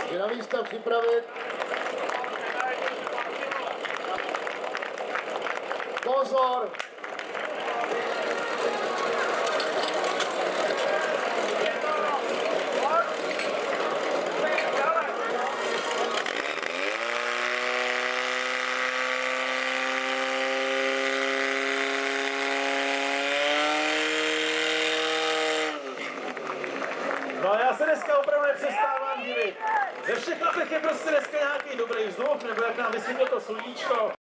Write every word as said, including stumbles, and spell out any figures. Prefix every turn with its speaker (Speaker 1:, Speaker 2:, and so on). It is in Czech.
Speaker 1: Je na místa připravit. Pozor!
Speaker 2: No já se dneska opravdu nepřestávám divit. Ve všech chlapech je prostě dneska nějaký dobrý vzduch, nebo jak nám vysvětlilo to sluníčko.